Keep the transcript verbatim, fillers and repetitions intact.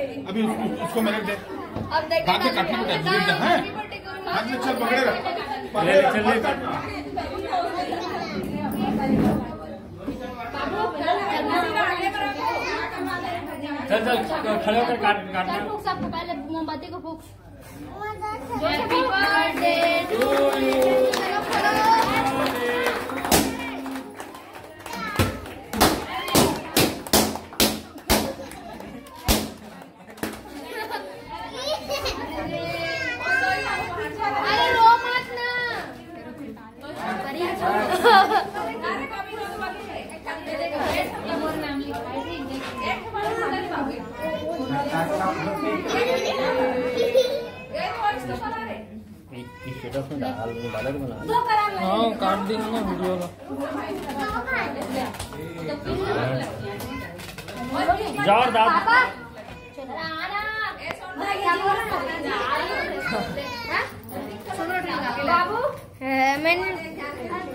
अभी उसको मेरे दे अब देख बाद में काटना बेटा है हाथ में चल पकड़े रख ले चल ले चल चल खड़े होकर काट काटना सबको पहले मोमबत्ती को फूंक हैप्पी बर्थडे टू यू अरे रो मत ना हाँ काट देंगे ना वीडियो जार दाद बाबू मैंने